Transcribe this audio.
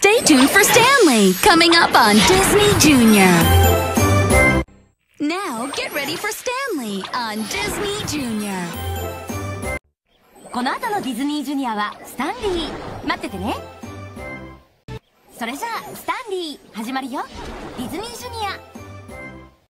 Stay tuned for Stanley, coming up on Disney Junior. Now get ready for Stanley on Disney Junior. この後のディズニージュニアはスタンリー。待っててね。それじゃあスタンリー始まるよ。ディズニージュニア。